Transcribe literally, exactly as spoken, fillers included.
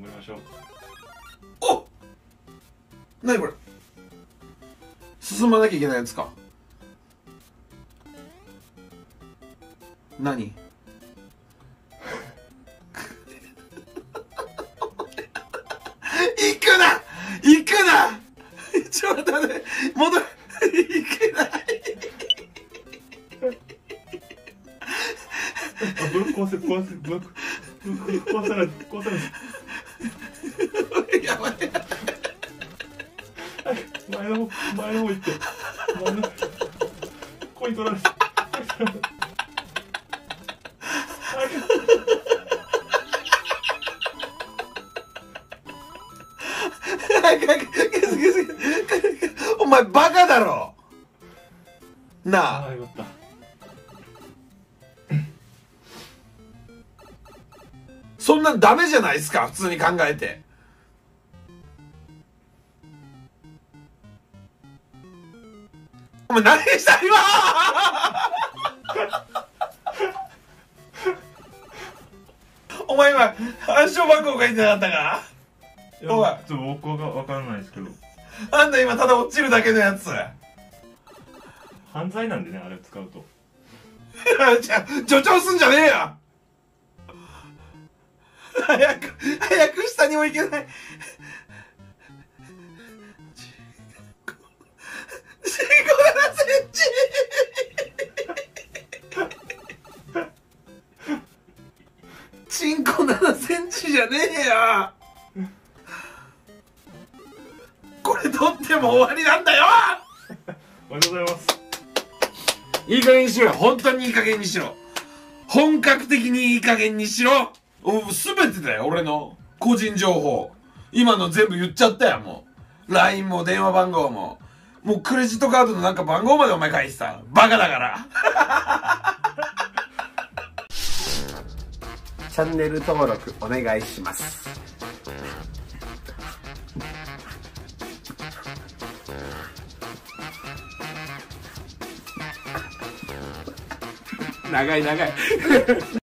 張りましょう。 お、なにこれ、進まなきゃいけないやつか。何行くな行くなちょっと待って、戻る行けない。 ブロック壊せ壊せブロックブロック壊さない壊さないやばい、 前の方前の方行って前のコイン取られてお前バカだろなあ。 ああよかった。 そんなんダメじゃないですか、普通に考えて。お前何した今お前今暗証番号書いてなかったか。 いや、 おいちょっと僕は分からないですけど、 あんた今ただ落ちるだけのやつ。 犯罪なんでね、あれを使うと。 じゃあ助長すんじゃねえよ。早く早く下にも行けない。じゅうごななセンチチンコななセンチじゃねえよ。これ取っても終わりなんだよ。 おめでとうございます。 いい加減にしろよ、本当にいい加減にしろ。本格的にいい加減にしろ。お、すべてだよ、俺の個人情報。今の全部言っちゃったよ、もう。ライン も電話番号も。もうクレジットカードのなんか番号までお前書いてた。バカだから。 チャンネル登録お願いします。長い長い